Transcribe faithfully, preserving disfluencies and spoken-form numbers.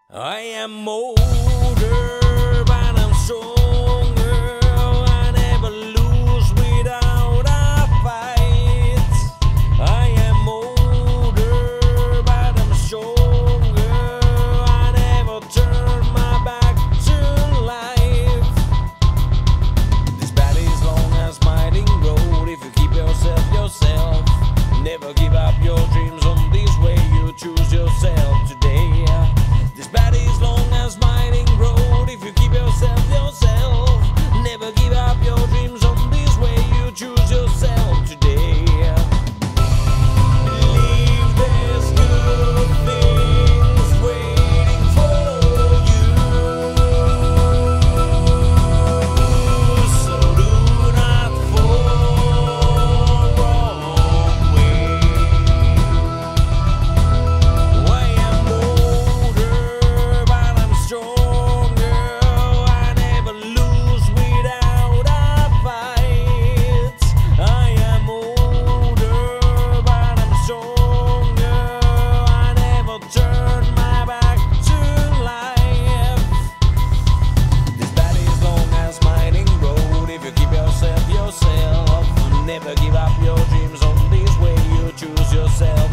I am older, but I'm stronger. I never lose without a fight. I am older, but I'm stronger. I never turn my back to life. This battle is long as winding road. If you keep yourself yourself, never give up your dreams on this way. You choose yourself today. This battle is long as winding road. If you keep yourself yourself, never give up your dreams on this way. You choose yourself today. Believe there's good things waiting for you, so do not fall wrong way. I am older, but I'm stronger. I never lose without a fight. I am older, but I'm stronger. I never turn my back to life. This battle is long as winding road. If you keep yourself yourself, never give up your dreams on this way. You choose yourself.